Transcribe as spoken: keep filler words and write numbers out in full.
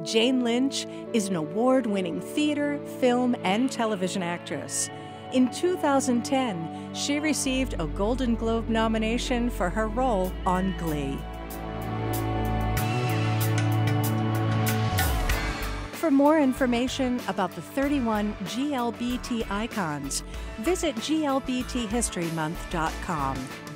Jane Lynch is an award-winning theater, film, and television actress. In two thousand ten, she received a Golden Globe nomination for her role on Glee. For more information about the thirty-one G L B T icons, visit G L B T history month dot com.